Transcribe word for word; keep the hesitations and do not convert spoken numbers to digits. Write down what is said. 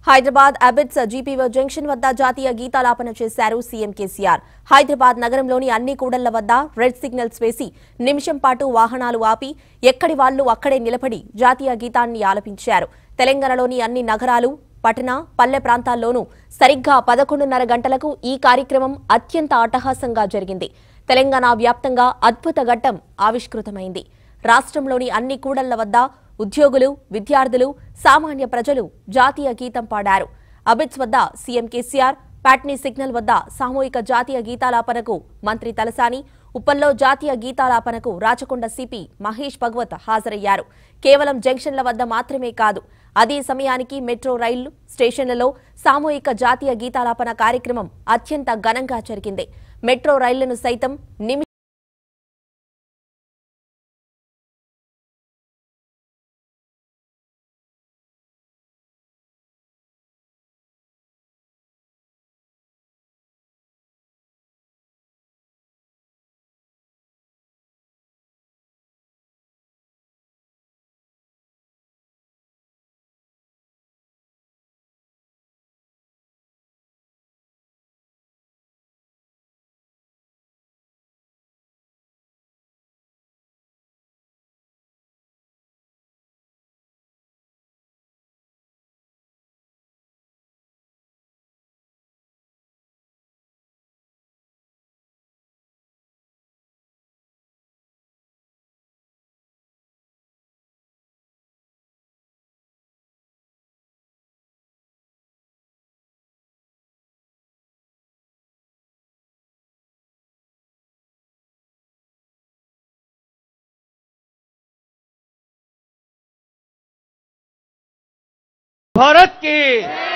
Hyderabad Abbots G P O junction వద్ద జాతీయ గీతాలాపన చేశారు సీఎం కేసీఆర్. హైదరాబాద్ నగరంలోని అన్ని కూడళ్ల వద్ద రెడ్ సిగ్నల్స్ వేసి నిమిషం పాటు వాహనాలు ఆపి ఎక్కడి వాళ్లు అక్కడే నిలబడి జాతీయ గీతాన్ని ఆలపించారు. తెలంగాణలోని అన్ని నగరాలు, పట్టణ, పల్లె ప్రాంతాల్లోనూ సరిగ్గా పదకొండున్నర గంటలకు ఈ కార్యక్రమం అత్యంత అట్టహాసంగా జరిగింది. తెలంగాణ వ్యాప్తంగా అద్భుత ఘట్టం ఆవిష్కృతమైంది. రాష్ట్రంలోని అన్ని కూడళ్ల వద్ద ఉద్యోగులు, విద్యార్థులు, సామాన్య ప్రజలు జాతీయ గీతం పాడారు. అబిట్స్ వద్ద సీఎం కేసీఆర్, పాట్నీ సిగ్నల్ వద్ద సామూహిక జాతీయ గీతాలాపనకు మంత్రి తలసాని, ఉప్పల్లో జాతీయ గీతాలాపనకు రాచకొండ సిపి మహేష్ భగవత్ హాజరయ్యారు. కేవలం జంక్షన్ల వద్ద మాత్రమే కాదు, అదే సమయానికి మెట్రో రైళ్లు స్టేషన్లలో సామూహిక జాతీయ గీతాలాపన కార్యక్రమం అత్యంత ఘనంగా జరిగింది. మెట్రో రైళ్లను సైతం నిమి भारत की